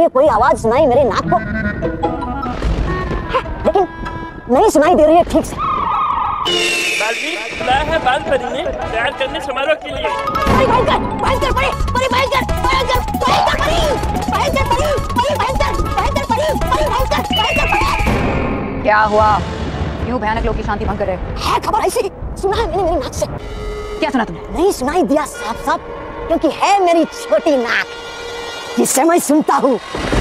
कोई आवाज सुनाई मेरे नाक को, लेकिन नहीं सुनाई दे रही है ठीक से। बालवीर बुलाया है बाल परी ने तैयार करने समारोह के लिए। परी भयंकर, भयंकर परी, परी भयंकर, भयंकर, भयंकर परी, भयंकर परी, परी भयंकर, भयंकर परी, परी भयंकर, भयंकर परी। क्या हुआ? क्यों भयानक लोग की शांति भंग कर रहे? है खबर ऐसी, सुना है मैंने मेरी नाक से। क्या सुना तुमने? नहीं सुनाई दिया साफ साफ, क्योंकि है मेरी छोटी नाक जिससे मैं सुनता हूँ।